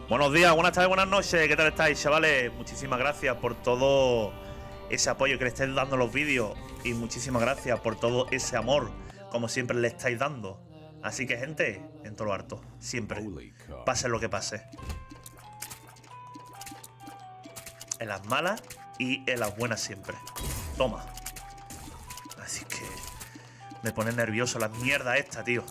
Buenos días, buenas tardes, buenas noches. ¿Qué tal estáis, chavales? Muchísimas gracias por todo ese apoyo que le estáis dando a los vídeos. Y muchísimas gracias por todo ese amor, como siempre le estáis dando. Así que, gente, en todo lo harto, siempre, pase lo que pase. En las malas y en las buenas siempre. Toma. Así que me pone nervioso la mierda esta, tío.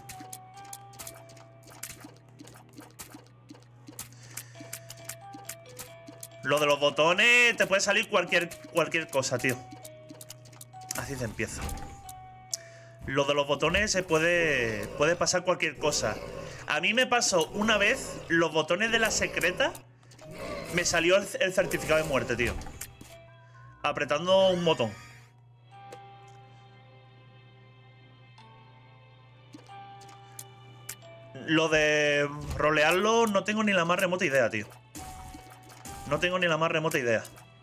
Lo de los botones te puede salir cualquier cosa, tío. Así se empieza. Lo de los botones se puede pasar cualquier cosa. A mí me pasó una vez los botones de la secreta. Me salió el certificado de muerte, tío. Apretando un botón. Lo de rolearlo no tengo ni la más remota idea, tío. No tengo ni la más remota idea.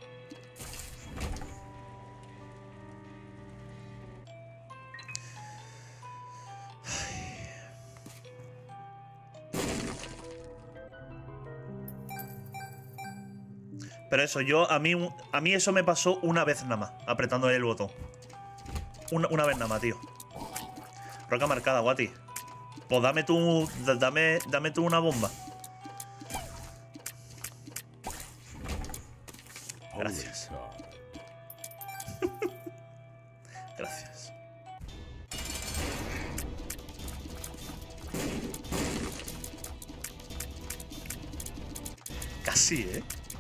Pero eso, a mí eso me pasó una vez nada más, apretando el botón. Una vez nada más, tío. Roca marcada, Guati. Pues dame tú una bomba. Gracias. Gracias. Casi, ¿eh?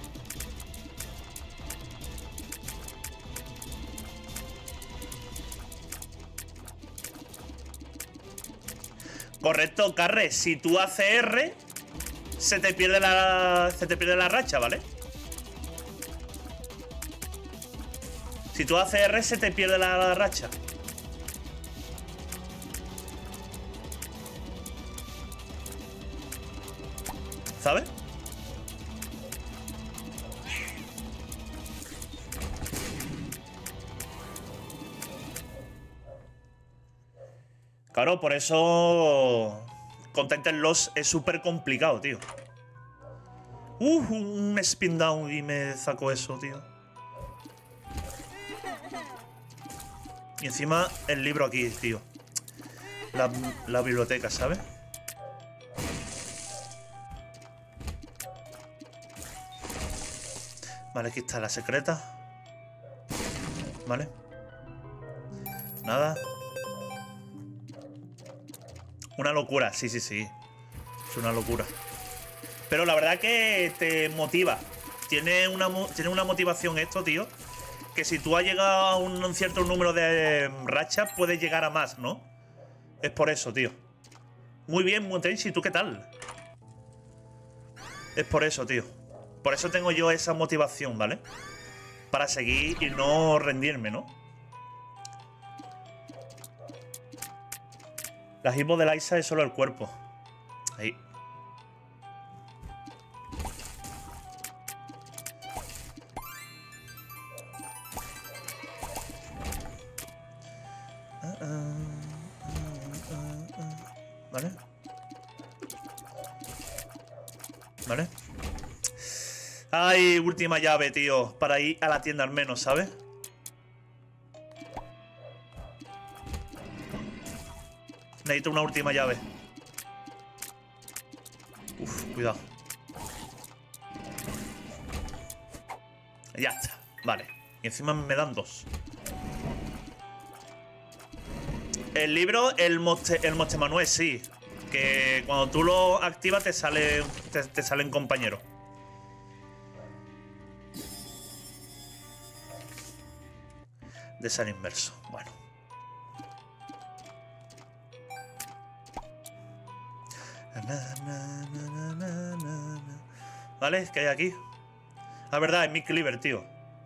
Correcto, Carre. Si tú haces R, se te pierde la racha, ¿vale? Si tú haces R, se te pierde la racha. ¿Sabes? Claro, por eso Content Loss es súper complicado, tío. Un spin down y me sacó eso, tío. Y encima el libro aquí, tío. La biblioteca, ¿sabes? Vale, aquí está la secreta. Vale. Nada. Una locura, sí. Es una locura. Pero la verdad que te motiva. Tiene una motivación esto, tío. Que si tú has llegado a un cierto número de rachas, puedes llegar a más, ¿no? Es por eso, tío. Muy bien, Mutenshi, ¿tú qué tal? Es por eso, tío. Por eso tengo yo esa motivación, ¿vale? Para seguir y no rendirme, ¿no? La hitbox de Liza es solo el cuerpo. Ahí. Vale. Vale. Ay, última llave, tío. Para ir a la tienda al menos, ¿sabes? Necesito una última llave. Uf, cuidado. Ya está. Vale. Y encima me dan dos. El libro, el Monte Manuel, sí. Que cuando tú lo activas te salen compañeros. De ser inverso. Bueno. ¿Vale? ¿Qué hay aquí? La verdad, es mi Cleaver, tío.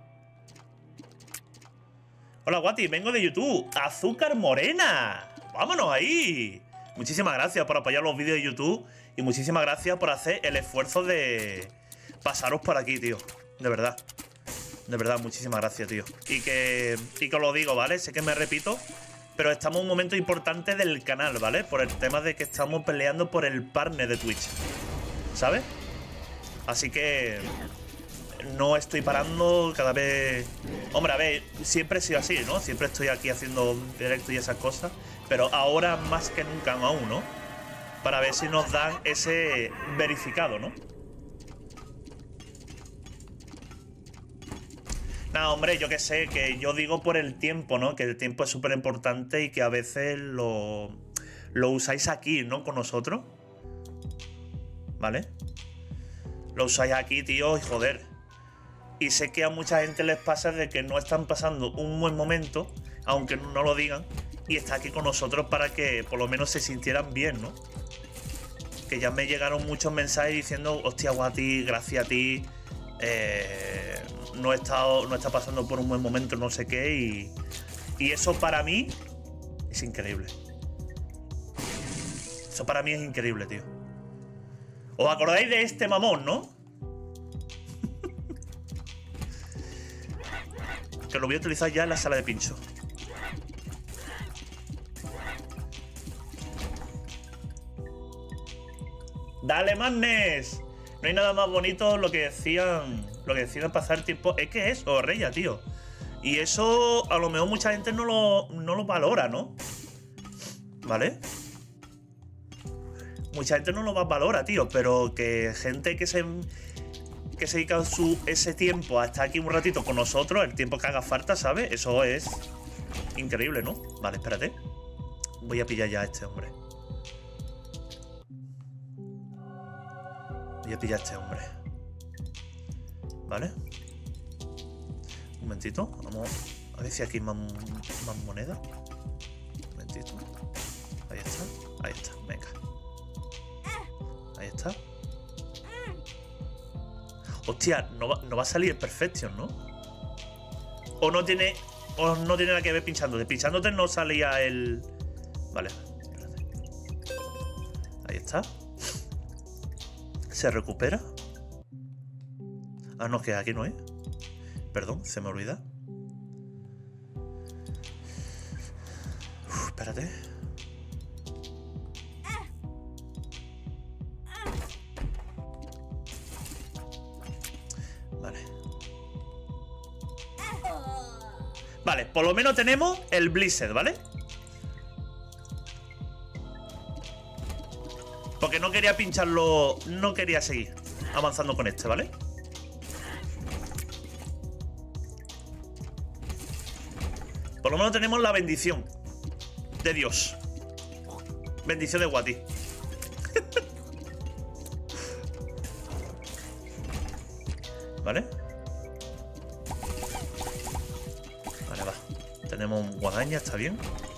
Hola, Guati, vengo de YouTube. ¡Azúcar Morena! ¡Vámonos ahí! Muchísimas gracias por apoyar los vídeos de YouTube. Y muchísimas gracias por hacer el esfuerzo de pasaros por aquí, tío. De verdad. De verdad, muchísimas gracias, tío. Y que os lo digo, ¿vale? Sé que me repito, pero estamos en un momento importante del canal, ¿vale? Por el tema de que estamos peleando por el partner de Twitch, ¿sabes? Así que no estoy parando cada vez... Hombre, a ver, siempre he sido así, ¿no? Siempre estoy aquí haciendo directo y esas cosas. Pero ahora más que nunca aún, ¿no? Para ver si nos dan ese verificado, ¿no? Nada, hombre, yo qué sé, que yo digo por el tiempo, ¿no? Que el tiempo es súper importante y que a veces lo usáis aquí, ¿no? Con nosotros. ¿Vale? Lo usáis aquí, tío, y joder. Y sé que a mucha gente les pasa de que no están pasando un buen momento, aunque no lo digan, y está aquí con nosotros para que por lo menos se sintieran bien, ¿no? Que ya me llegaron muchos mensajes diciendo, hostia, Guati, gracias a ti, no está pasando por un buen momento, no sé qué, y eso para mí es increíble. Eso para mí es increíble, tío. ¿Os acordáis de este mamón, no? Que lo voy a utilizar ya en la sala de pincho. ¡Dale, Madness! No hay nada más bonito lo que decían pasar tiempo. Es que es eso, Reya, tío. Y eso a lo mejor mucha gente no lo valora, ¿no? ¿Vale? Mucha gente no lo valora, tío. Pero que gente que se dedica ese tiempo a estar aquí un ratito con nosotros, el tiempo que haga falta, ¿sabes? Eso es increíble, ¿no? Vale, espérate. Voy a pillar ya a este hombre. Voy a pillar a este hombre. ¿Vale? Un momentito. Vamos a ver si aquí hay más moneda. Un momentito. Ahí está. Ahí está. Venga. Ahí está. Hostia, no va a salir el Perfection, ¿no? O no tiene nada que ver pinchándote. Pinchándote no salía el... Vale, espérate. Ahí está. Se recupera. Ah, no, que aquí no es. Perdón, se me olvida. Espérate. Vale. Vale, por lo menos tenemos el Blizzard, ¿vale? Porque no quería pincharlo. No quería seguir avanzando con este, ¿vale? Por lo menos tenemos la bendición de Dios. Bendición de Guati. ¿Vale? Vale, va. Tenemos un guadaña, está bien.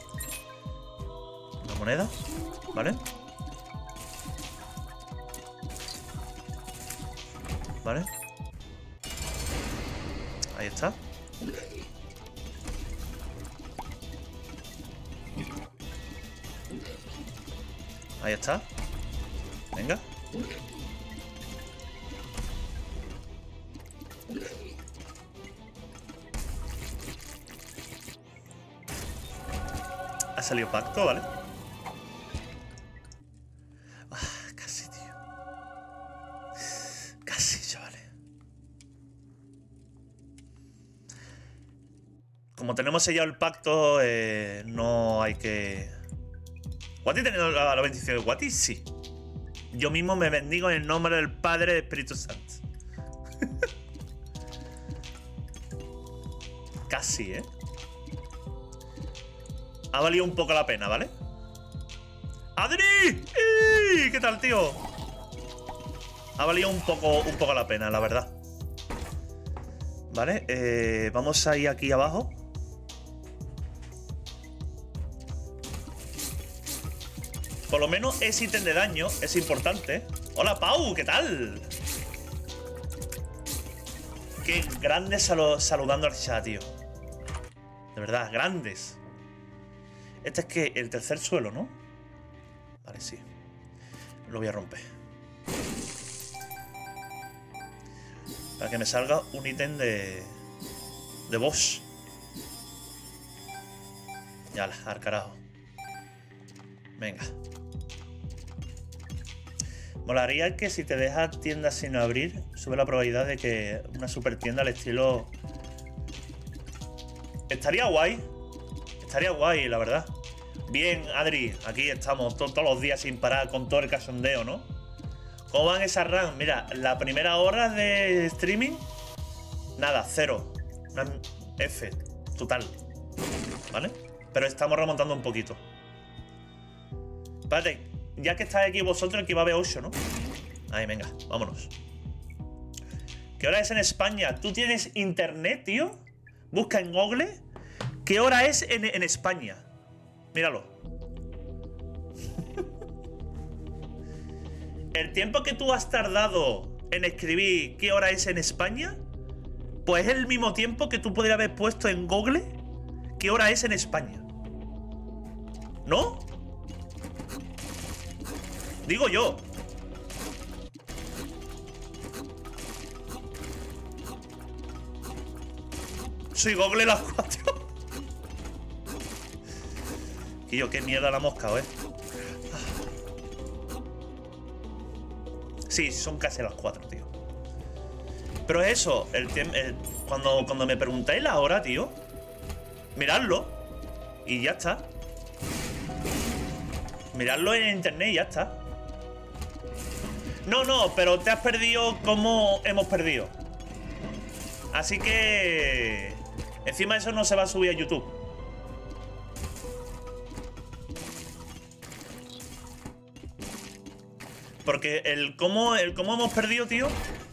Una moneda. ¿Vale? ¿Vale? Ahí está. Ahí está. Venga. Ha salido pacto, ¿vale? Casi, tío. Casi, chavales. Como tenemos sellado el pacto, no hay que... ¿Guati tiene la bendición de Guati? Sí. Yo mismo me bendigo en el nombre del Padre y del Espíritu Santo. Casi, ¿eh? Ha valido un poco la pena, ¿vale? ¡Adri! ¿Qué tal, tío? Ha valido un poco la pena, la verdad. Vale, vamos a ir aquí abajo. Por lo menos ese ítem de daño es importante. Hola, Pau, ¿qué tal? Qué grandes saludando al chat, tío. De verdad, grandes. Este es que el tercer suelo, ¿no? Vale, sí. Lo voy a romper. Para que me salga un ítem de boss. Ya, al carajo. Venga. Molaría que si te dejas tiendas sin abrir, sube la probabilidad de que una super tienda al estilo... Estaría guay. Estaría guay, la verdad. Bien, Adri, aquí estamos todos los días sin parar con todo el cachondeo, ¿no? ¿Cómo van esas runs? Mira, la primera hora de streaming, nada, 0. Una F, total. ¿Vale? Pero estamos remontando un poquito. Espérate, ya que estáis aquí vosotros, aquí va a haber 8, ¿no? Ahí, venga, vámonos. ¿Qué hora es en España? ¿Tú tienes internet, tío? Busca en Google. ¿Qué hora es en España? Míralo. El tiempo que tú has tardado en escribir qué hora es en España, pues es el mismo tiempo que tú podrías haber puesto en Google qué hora es en España. ¿No? Digo yo. Soy Google las 4. Y yo, qué mierda la mosca, ¿eh? Sí, son casi las 4, tío. Pero es eso, cuando me preguntáis la hora, tío, miradlo y ya está. Miradlo en internet y ya está. No, pero te has perdido como hemos perdido. Así que... Encima eso no se va a subir a YouTube. Porque el cómo hemos perdido, tío.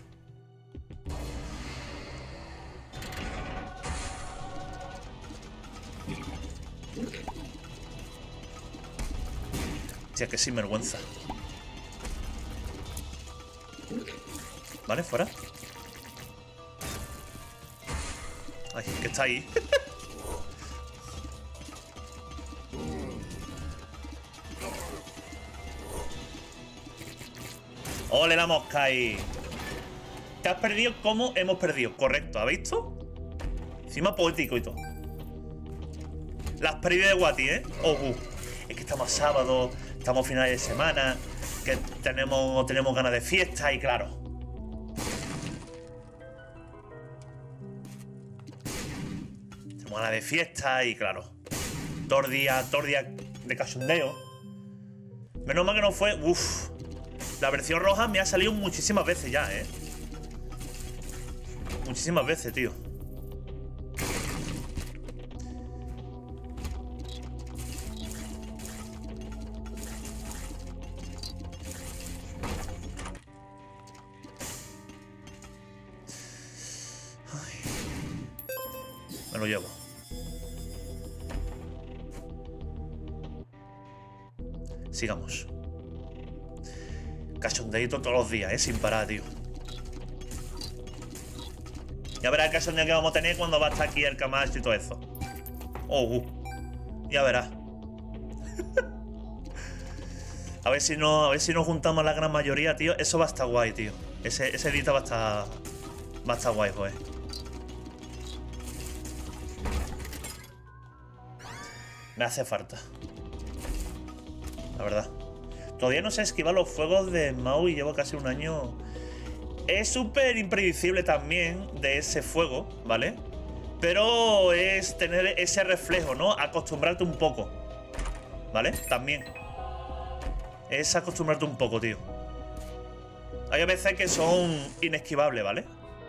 Tía, qué sinvergüenza. Vale, fuera. Ay, que está ahí. ¡Ole la mosca ahí! Te has perdido como hemos perdido. Correcto, ¿has visto? Encima poético y todo. Las pérdidas de Guati, ¿eh? Es que estamos sábado, estamos finales de semana, que tenemos ganas de fiesta y claro. Tenemos ganas de fiesta y claro. Todo el día de cachondeo. Menos mal que no fue... Uff. La versión roja me ha salido muchísimas veces ya, ¿eh? Muchísimas veces, tío. Ay. Me lo llevo. Sigamos. Cachondeito todos los días, sin parar, tío. Ya verás el cachondeo que vamos a tener cuando va a estar aquí el Camacho y todo eso. Ya verás. a ver si nos juntamos la gran mayoría, tío. Eso va a estar guay, tío. Ese edita va a estar guay, pues. Me hace falta. La verdad. Todavía no sé esquivar los fuegos de Mau y llevo casi un año. Es súper impredecible también de ese fuego, ¿vale? Pero es tener ese reflejo, ¿no? Acostumbrarte un poco, ¿vale? También. Es acostumbrarte un poco, tío. Hay veces que son inesquivables, ¿vale?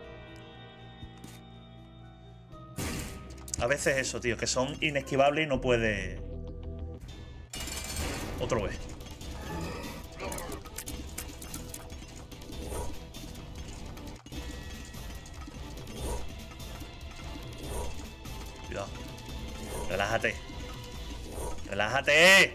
A veces eso, tío, que son inesquivables y no puede... Otro vez. Cuidado. Relájate. ¡Relájate!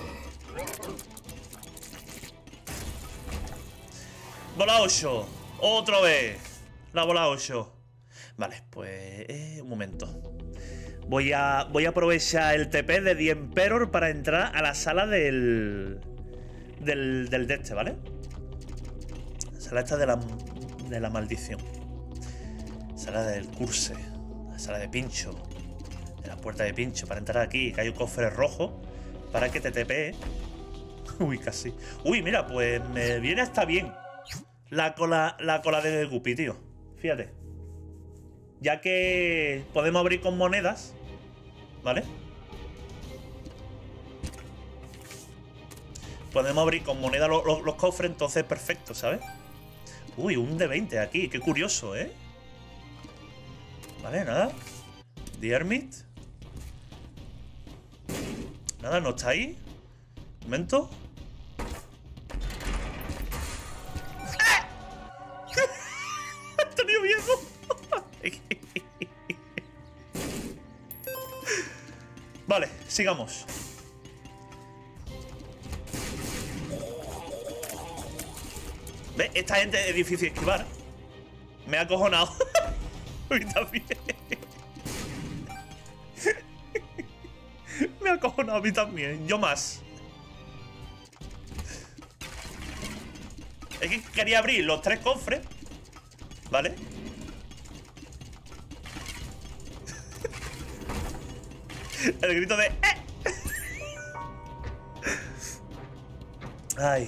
¡Bola 8! ¡Otra vez! La bola 8. Vale, pues... un momento. Voy a aprovechar el TP de The Emperor para entrar a la sala del de este, ¿vale? La sala esta de la maldición. Sala del curse. La sala de pincho. De la puerta de pincho. Para entrar aquí, que hay un cofre rojo. Para que te TP. Uy, casi. Uy, mira, pues me viene hasta bien la cola de Guppy, tío. Fíjate. Ya que podemos abrir con monedas, ¿vale? Podemos abrir con moneda los cofres, entonces perfecto, ¿sabes? Uy, un de 20 aquí, qué curioso, ¿eh? Vale, nada. The Hermit. Nada, no está ahí. Un momento. ¡He tenido miedo! Vale, sigamos. ¿Ves? Esta gente es difícil esquivar. Me ha acojonado. Uy, también. Me ha acojonado a mí también. Yo más. Es que quería abrir los 3 cofres, ¿vale? El grito de Ay.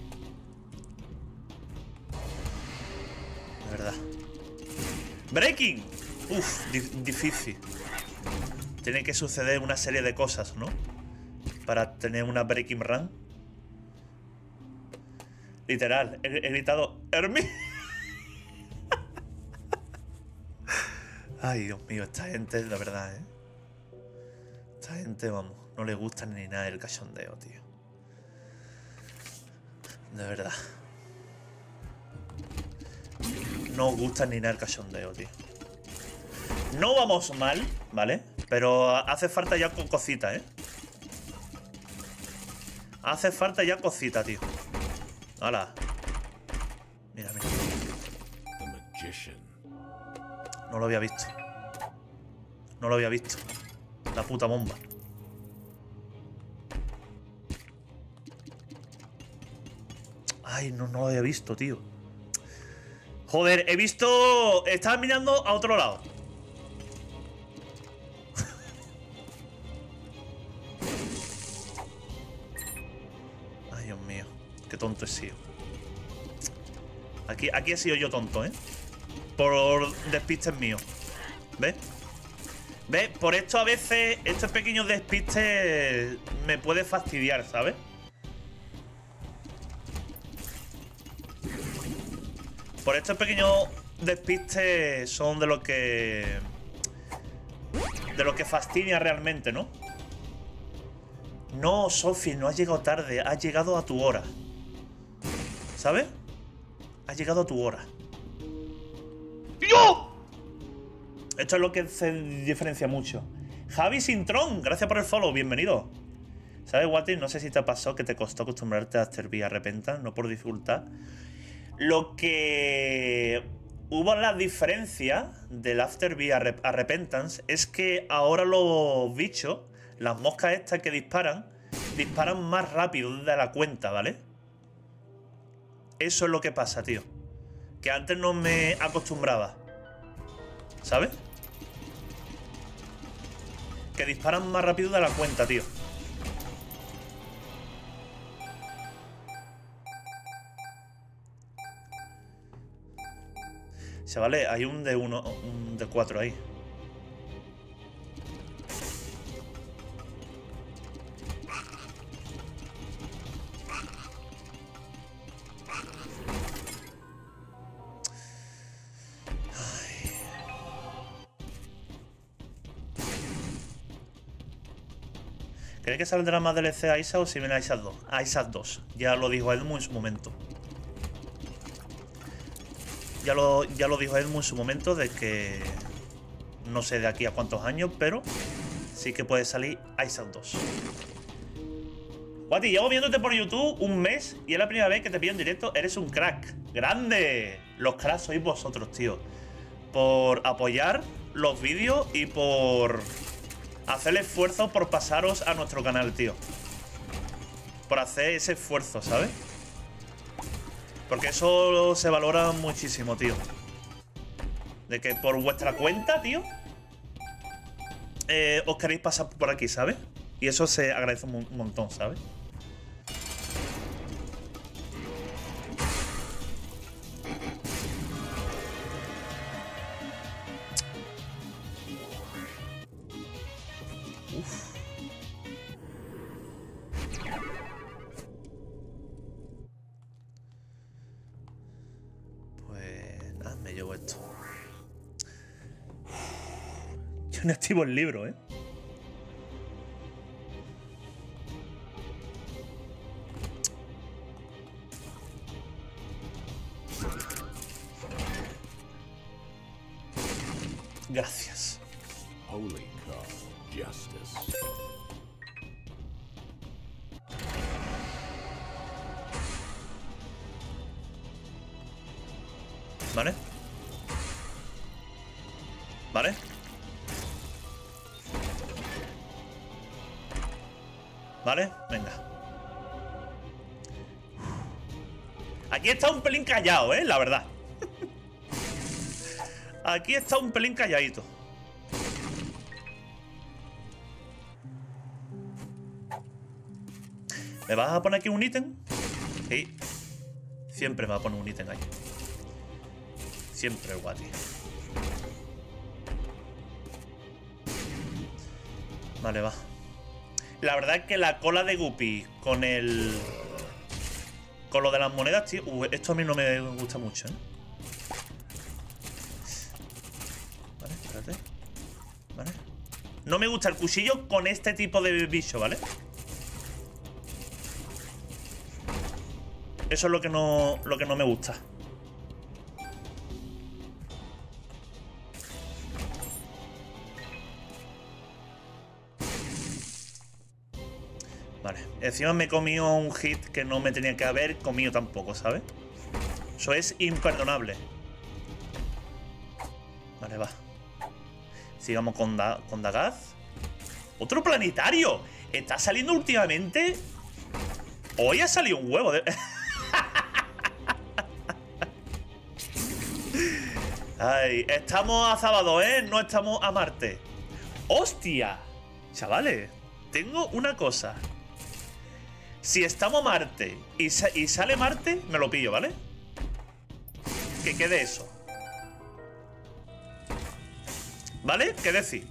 De verdad. Breaking. Uf, difícil. Tiene que suceder una serie de cosas, ¿no? Para tener una breaking run. Literal, he gritado Hermi. Ay, Dios mío, esta gente, la verdad, ¿eh? Esta gente, vamos, no le gusta ni nada el cachondeo, tío. De verdad. No gusta ni nada el cachondeo, tío. No vamos mal, ¿vale? Pero hace falta ya cosita, ¿eh? Hace falta ya cosita, tío. ¡Hala! Mira, mira. No lo había visto. No lo había visto. La puta bomba. Ay, no lo había visto, tío. Joder, he visto... Estaba mirando a otro lado. Ay, Dios mío. Qué tonto he sido. Aquí he sido yo tonto, ¿eh? Por despistes míos. ¿Ves? ¿Ves? Por esto a veces, estos pequeños despistes me puede fastidiar, ¿sabes? Por estos pequeños despistes son de lo que... fastidia realmente, ¿no? No, Sophie, no has llegado tarde. Has llegado a tu hora. ¿Sabes? Has llegado a tu hora. ¡Yo! Esto es lo que se diferencia mucho. Javi Sintrón, gracias por el follow, bienvenido. ¿Sabes, Wati? No sé si te pasó que te costó acostumbrarte a After Be a Repentance, no por dificultad. Lo que hubo la diferencia del After Be a Repentance es que ahora los bichos, las moscas estas que disparan más rápido de la cuenta, ¿vale? Eso es lo que pasa, tío. Que antes no me acostumbraba. ¿Sabes? Que disparan más rápido de la cuenta, tío. Chavales, hay un de 4 ahí. ¿Cree que saldrá más DLC a Isaac o si viene a Isaac 2? A Isaac 2. Ya lo dijo Edmu en su momento. Ya lo dijo Edmu en su momento de que... No sé de aquí a cuántos años, pero... Sí que puede salir Isaac 2. Guati, llevo viéndote por YouTube un mes y es la primera vez que te pido en directo. Eres un crack. ¡Grande! Los cracks sois vosotros, tío. Por apoyar los vídeos y por... hacer el esfuerzo por pasaros a nuestro canal, tío. Por hacer ese esfuerzo, ¿sabes? Porque eso se valora muchísimo, tío. De que por vuestra cuenta, tío, os queréis pasar por aquí, ¿sabes? Y eso se agradece un montón, ¿sabes? Yo no activo el libro, ¿eh? Gracias. Holy card, justice. Vale. Vale. Vale, venga. Aquí está un pelín callado, la verdad. Aquí está un pelín calladito. ¿Me vas a poner aquí un ítem? Sí. Siempre me va a poner un ítem ahí. Siempre, guati. Vale, va. La verdad es que la cola de Guppy con el... con lo de las monedas, tío. Esto a mí no me gusta mucho, ¿eh? Vale, espérate. Vale. No me gusta el cuchillo con este tipo de bicho, ¿vale? Eso es lo que no me gusta. Vale, encima me he comido un hit que no me tenía que haber comido tampoco, ¿sabes? Eso es imperdonable. Vale, va. Sigamos con Dagaz. ¡Otro planetario! Está saliendo últimamente... Hoy ha salido un huevo de... Ay, estamos a sábado, ¿eh? No estamos a Marte. ¡Hostia! Chavales, tengo una cosa. Si estamos a Marte y sale Marte, me lo pillo, ¿vale? Que quede eso. ¿Vale? ¿Qué decir?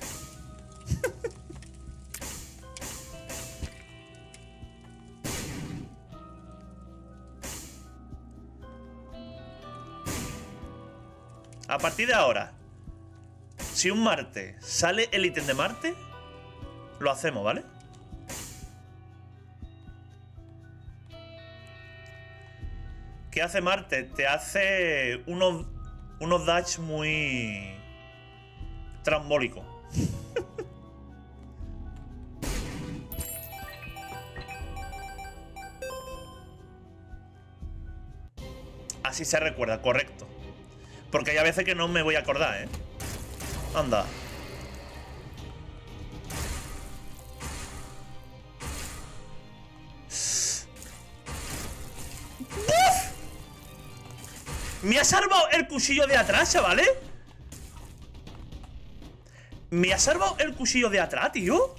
A partir de ahora, si un Marte sale el ítem de Marte, lo hacemos, ¿vale? ¿Qué hace Marte? Te hace unos dash muy trambólicos. Así se recuerda, correcto. Porque hay a veces que no me voy a acordar, ¿eh? Anda. ¡Buf! Me ha salvado el cuchillo de atrás, chavales. Me ha salvado el cuchillo de atrás, tío.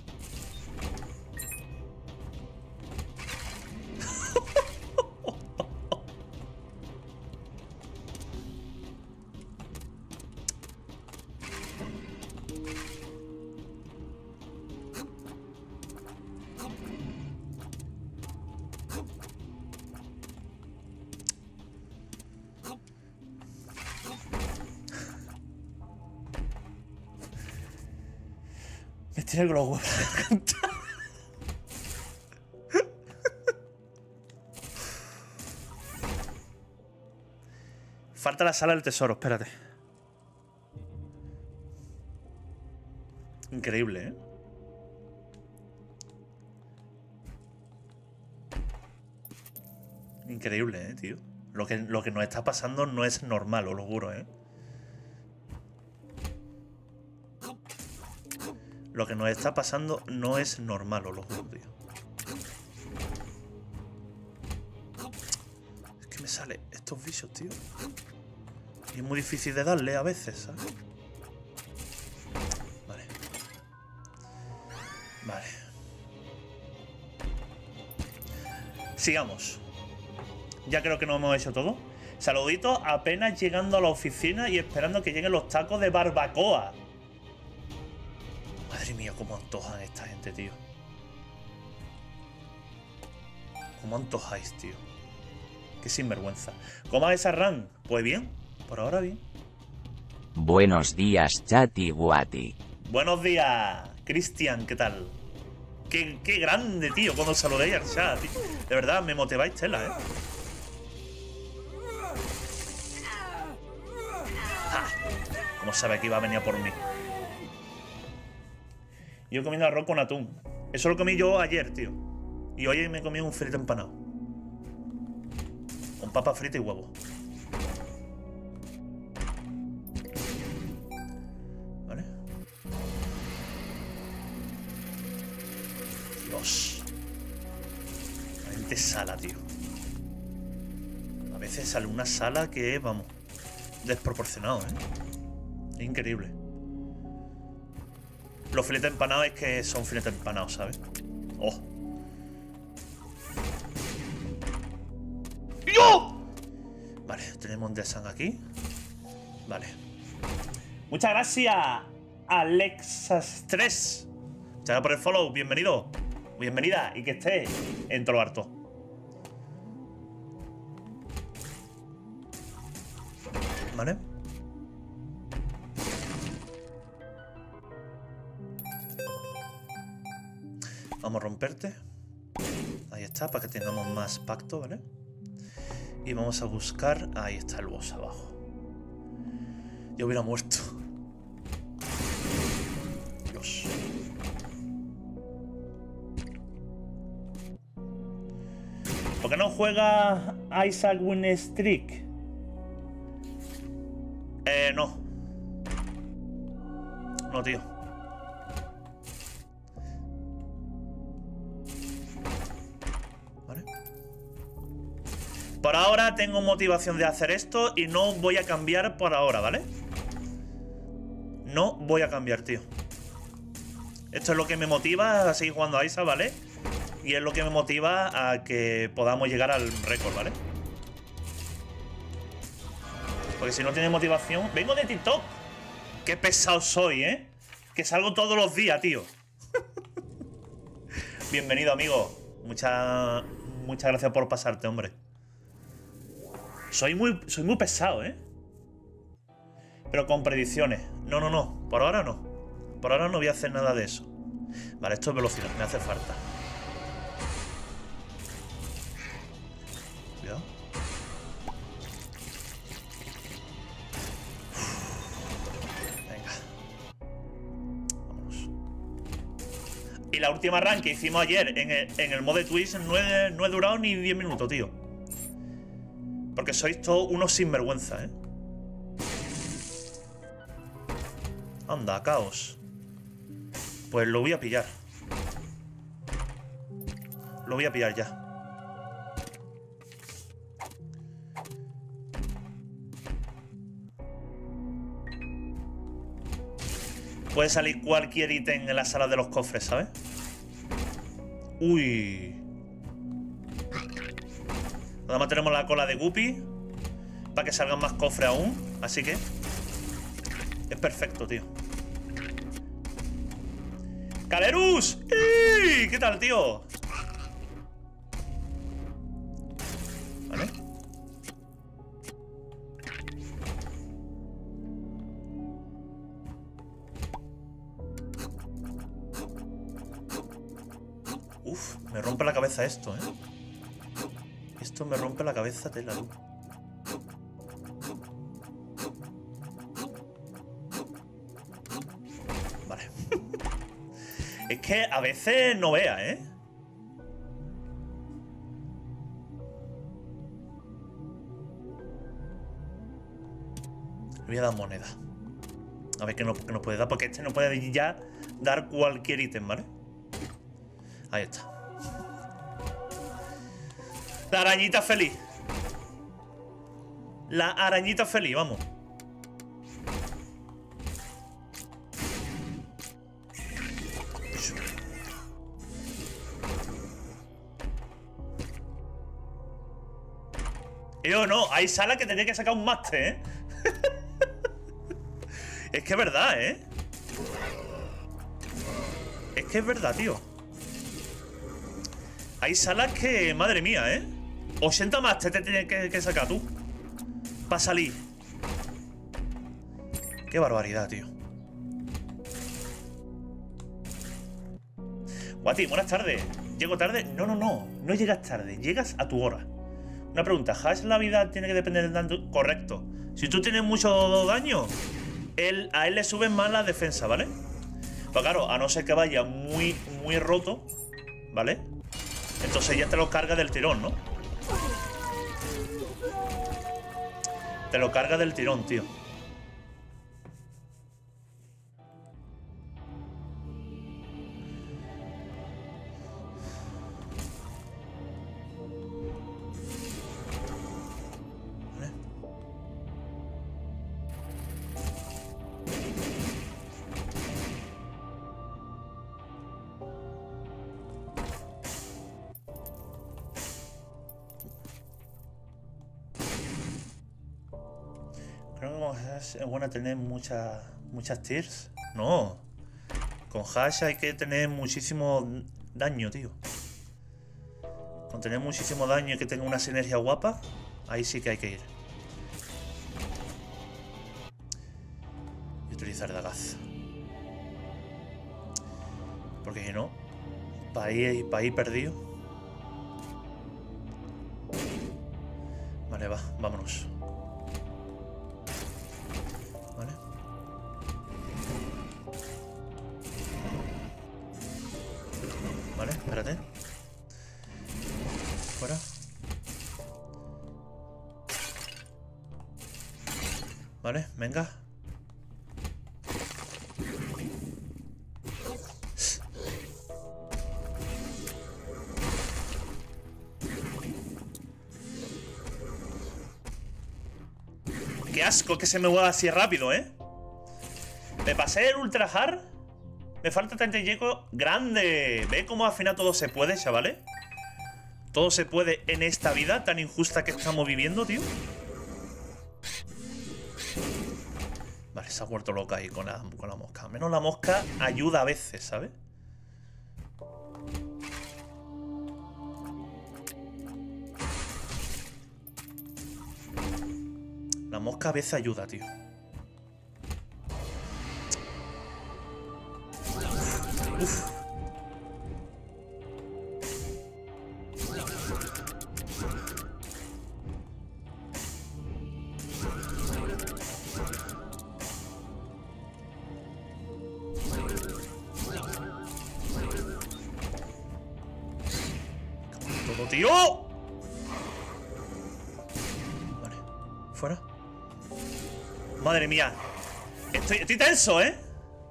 Me tira el globo. Falta la sala del tesoro, espérate. Increíble, ¿eh? Increíble, tío. Lo que nos está pasando no es normal, os lo juro, ¿eh? Lo que nos está pasando no es normal, os lo juro, tío. Es que me salen estos bichos, tío. Y es muy difícil de darle a veces, ¿sabes? Vale. Vale. Sigamos. Ya creo que nos hemos hecho todo. Saluditos apenas llegando a la oficina y esperando que lleguen los tacos de barbacoa. Madre mía, cómo antojan esta gente, tío. Cómo antojáis, tío. Qué sinvergüenza. ¿Cómo es esa run? Pues bien, por ahora bien. Buenos días, Chati Guati. Buenos días, Cristian, ¿qué tal? Qué grande, tío, cuando saludéis al chat, tío. De verdad, me motiváis tela, ¿eh? ¡Ja! ¿Cómo sabe que iba a venir a por mí? Yo comiendo arroz con atún. Eso lo comí yo ayer, tío. Y hoy me comí un filete empanado. Con papa frita y huevo. ¿Vale? Dios. Realmente sala, tío. A veces sale una sala que, vamos, desproporcionado, ¿eh? Es increíble. Los filetes empanados es que son filetes empanados, ¿sabes? ¡Oh! ¡Yo! Vale, tenemos un Desan aquí. Vale. Muchas gracias, Alexas3. Muchas gracias por el follow. Bienvenido. Bienvenida. Y que esté en todo lo harto. Vale. Vamos a romperte. Ahí está, para que tengamos más pacto, ¿vale? Y vamos a buscar... Ahí está el boss abajo. Yo hubiera muerto. Dios. ¿Por qué no juega Isaac Winstreak? No. No, tío. Por ahora tengo motivación de hacer esto y no voy a cambiar por ahora, ¿vale? No voy a cambiar, tío. Esto es lo que me motiva a seguir jugando a Isa, ¿vale? Y es lo que me motiva a que podamos llegar al récord, ¿vale? Porque si no tiene motivación... ¡Vengo de TikTok! ¡Qué pesado soy, eh! Que salgo todos los días, tío. Bienvenido, amigo. Muchas gracias por pasarte, hombre. Soy muy pesado, ¿eh? Pero con predicciones. No, no, no. Por ahora no. Por ahora no voy a hacer nada de eso. Vale, esto es velocidad. Me hace falta. Cuidado. Venga. Vámonos. Y la última run que hicimos ayer en el modo de Twitch no he durado ni 10 minutos, tío. Porque sois todos unos sinvergüenza, ¿eh? Anda, caos. Pues lo voy a pillar. Lo voy a pillar ya. Puede salir cualquier ítem en la sala de los cofres, ¿sabes? Uy. Además tenemos la cola de Guppy para que salgan más cofres aún. Así que es perfecto, tío. ¡Calerus! ¡Ey! ¿Qué tal, tío? Vale. Uf, me rompe la cabeza esto, ¿eh? Esto me rompe la cabeza, tela. Vale. Es que a veces no vea, ¿eh? Le voy a dar moneda. A ver qué nos puede dar, porque este no puede ya dar cualquier ítem, ¿vale? Ahí está. La arañita feliz. La arañita feliz, vamos. No, hay salas que tenía que sacar un máster, ¿eh? Es que es verdad, ¿eh? Es que es verdad, tío. Hay salas que, madre mía, ¿eh? 80 máster te tienes que sacar tú para salir. Qué barbaridad, tío. Guati, buenas tardes. ¿Llego tarde? No, no, no. No llegas tarde. Llegas a tu hora. Una pregunta. ¿Hash la vida tiene que depender de tanto? Correcto. Si tú tienes mucho daño, a él le suben más la defensa, ¿vale? Pues claro, a no ser que vaya muy roto, ¿vale? Entonces ya te lo carga del tirón, ¿no? Te lo carga del tirón, tío. Creo que con Hash es bueno tener muchas tiers. No. Con Hash hay que tener muchísimo daño, tío. Con tener muchísimo daño y que tenga una sinergia guapa, ahí sí que hay que ir. Y utilizar Dagaz. Porque si no, para ir perdido. Vale, vámonos. Vale. Vale, espérate. Fuera. Vale, venga. Qué asco que se me mueva así rápido, ¿eh? Me pasé el Ultra Hard. Me falta 30 Yeco grande. ¿Ve cómo al final todo se puede, chavales? Todo se puede en esta vida tan injusta que estamos viviendo, tío. Vale, se ha vuelto loca ahí con la mosca. Al menos la mosca ayuda a veces, ¿sabes? La mosca a veces ayuda, tío. Uf. Todo, tío. Vale, fuera. Madre mía. Estoy tenso, ¿eh?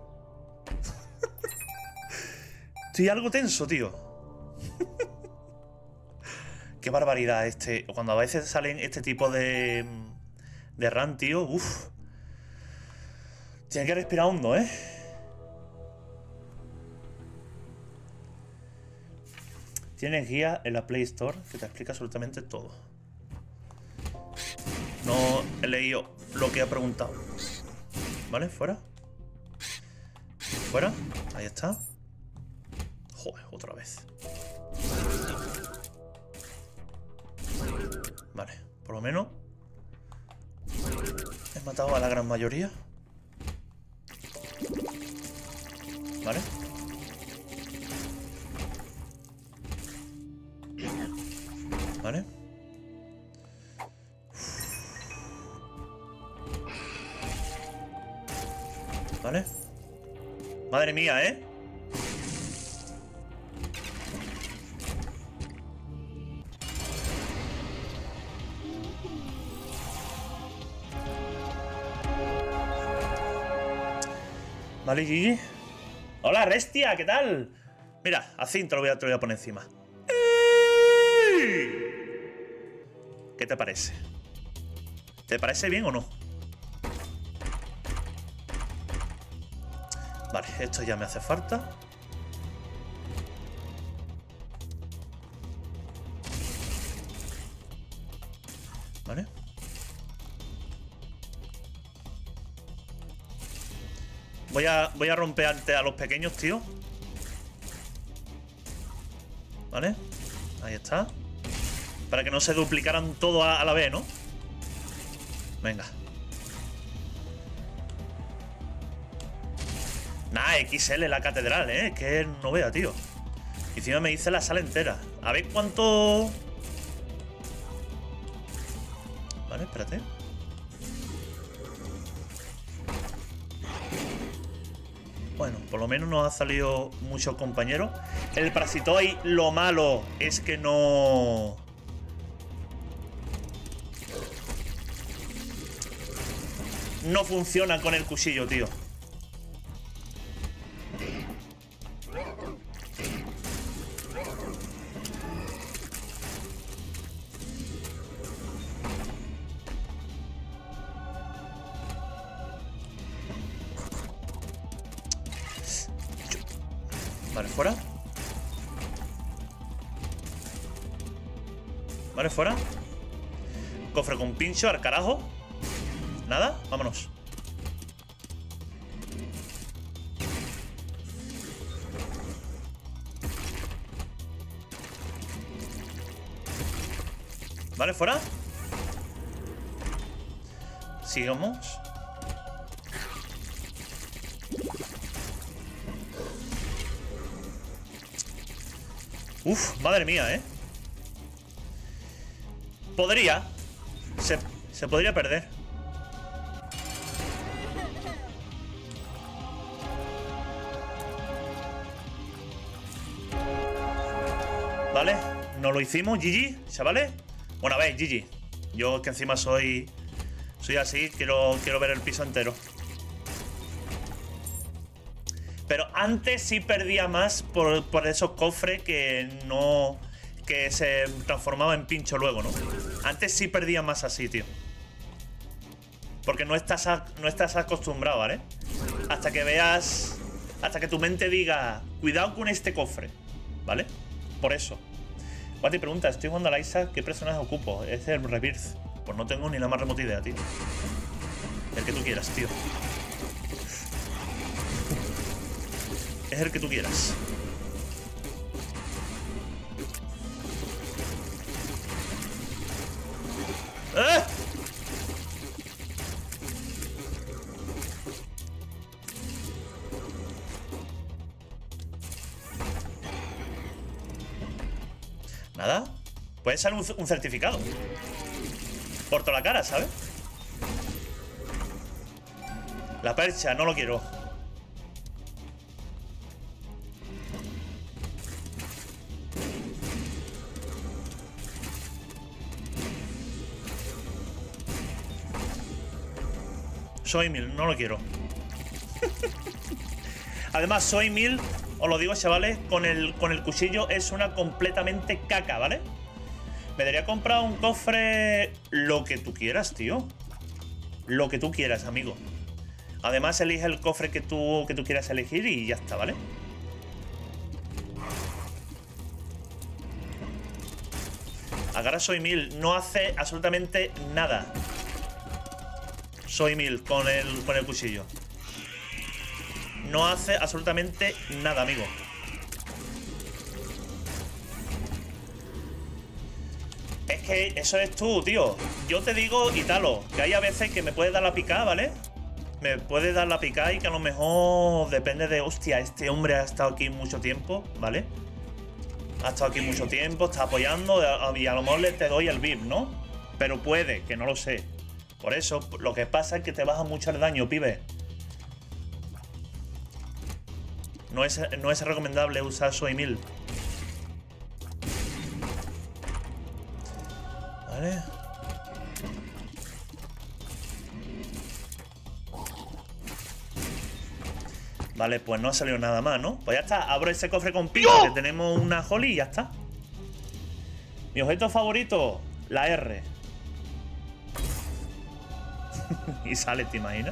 Estoy algo tenso, tío. Qué barbaridad cuando a veces salen este tipo de run, tío. Uf. Tiene que respirar hondo, ¿eh? Tienes guía en la Play Store que te explica absolutamente todo. No he leído lo que ha preguntado. Vale, fuera. Fuera. Ahí está. Joder, otra vez. Vale, por lo menos he matado a la gran mayoría. Vale. Vale. Vale. Madre mía, ¿eh? Vale, Gigi. Hola, Restia, ¿qué tal? Mira, así te lo voy a poner encima. ¿Qué te parece? ¿Te parece bien o no? Vale, esto ya me hace falta. Vale. Voy a romper antes a los pequeños, tío. Vale. Ahí está. Para que no se duplicaran todo a la vez, ¿no? Venga. Nah, XL la catedral, ¿eh? Que no vea, tío. Y encima me dice la sala entera. A ver cuánto... Vale, espérate. Bueno, por lo menos nos ha salido muchos compañeros. El Parasitoid, lo malo es que no... No funciona con el cuchillo, tío. Vale, fuera. Vale, fuera. Cofre con pincho, al carajo. Nada, vámonos. Vale, fuera. Sigamos. Uf, madre mía, ¿eh? Podría. Se podría perder. Vale, no lo hicimos, GG, chavales. Bueno, a ver, GG. Yo es que encima soy así, quiero ver el piso entero. Pero antes sí perdía más por esos cofres que no... Que se transformaba en pincho luego, ¿no? Antes sí perdía más así, tío. Porque no estás acostumbrado, ¿vale? Hasta que veas... Hasta que tu mente diga... Cuidado con este cofre, ¿vale? Por eso. Guati pregunta, estoy jugando a la Isa, ¿qué personaje ocupo? Es el Rebirth. Pues no tengo ni la más remota idea, tío. El que tú quieras, tío. Es el que tú quieras. ¡Ah! Nada. Puede ser un certificado. Por toda la cara, ¿sabes? La percha, no lo quiero. Soy mil, no lo quiero. Además, soy mil, os lo digo, chavales, con el cuchillo es una completamente caca, ¿vale? Me debería comprar un cofre, lo que tú quieras, tío. Lo que tú quieras, amigo. Además, elige el cofre que tú quieras elegir y ya está, ¿vale? Agarra soy mil, no hace absolutamente nada. Soy mil con el cuchillo. No hace absolutamente nada, amigo. Es que eso es tú, tío. Yo te digo, Italo, que hay a veces que me puede dar la picada, ¿vale? Me puede dar la picada y que a lo mejor depende de... Hostia, este hombre ha estado aquí mucho tiempo, ¿vale? Ha estado aquí mucho tiempo, está apoyando y a lo mejor te doy el VIP, ¿no? Pero puede, que no lo sé. Por eso, lo que pasa es que te baja mucho el daño, pibe. No es recomendable usar Soy 1000. Vale. Vale, pues no ha salido nada más, ¿no? Pues ya está, abro ese cofre con pico, que tenemos una Holly y ya está. Mi objeto favorito, la R. Y sale, ¿te imaginas?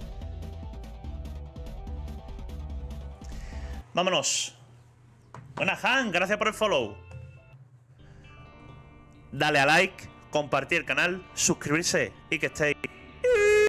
Vámonos. Buena, Han, gracias por el follow. Dale a like, compartir el canal, suscribirse y que estéis